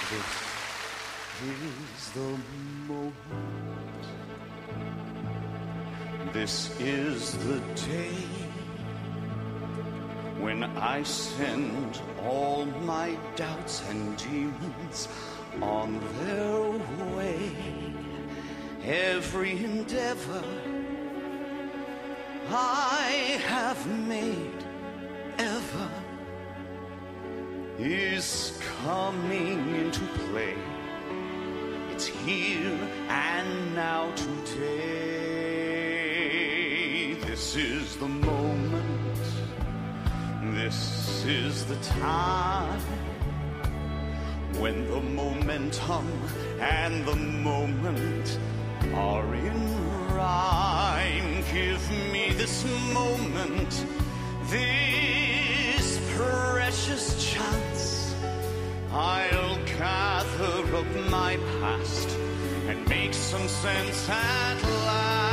This is the moment. This is the day when I send all my doubts and demons on their way. Every endeavor I have made ever is coming into play. It's here and now today. This is the moment. This is the time when the momentum and the moment are in rhyme. Give me this moment, this precious chance. I'll gather up my past and make some sense at last.